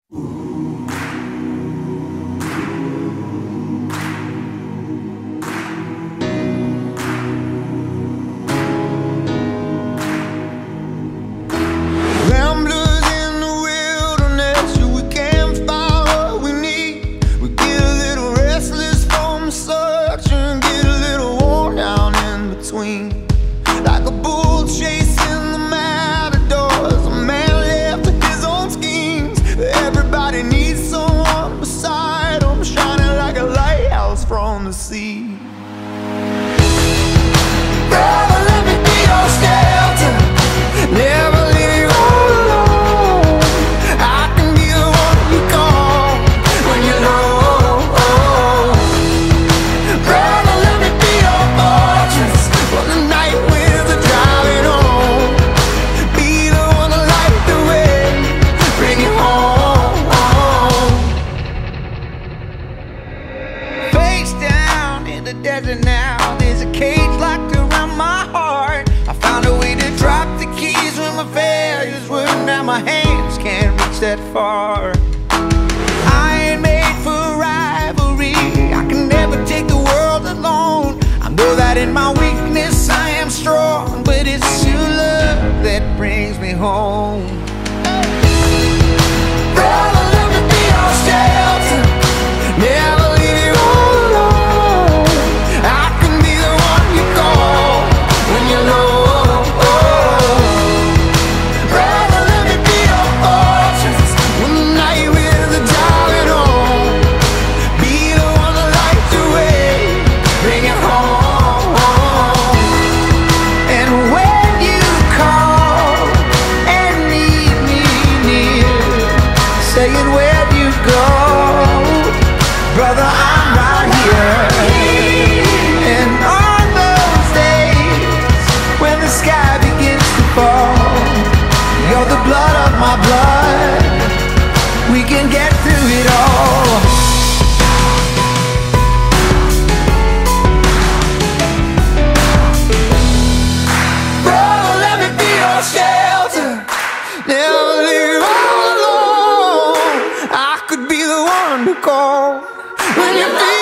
Like a bull chasing the matadors, a man left with his own schemes. Everybody needs someone beside him, shining like a lighthouse from the sea. Brother, let me be your shelter, never leave you all alone. I can be the one you call when you're low. Brother, let me be your fortress for the night winds are driving on. Be the one to light the way, bring it home. Face down in the desert now, there's a cage locked around my heart. I found a way to drop the keys when my failures were. Now my hands can't reach that far. I ain't made for rivalry, I can never take the world alone. I know that in my weakness I am strong, but it's your love that brings me home. Brother, let me be your shelter, never leave you all alone. I can be the one you call when you're low. Brother, let me be your fortress when the night winds are driving on. Be the one to light the way, bring it home. And when you call and need me near, saying where'd you go, brother, I'm right here. And on those days when the sky begins to fall, you're the blood of my blood, we can get through it all. Brother, let me be your shelter, never leave you all alone. I could be the one to call when you feel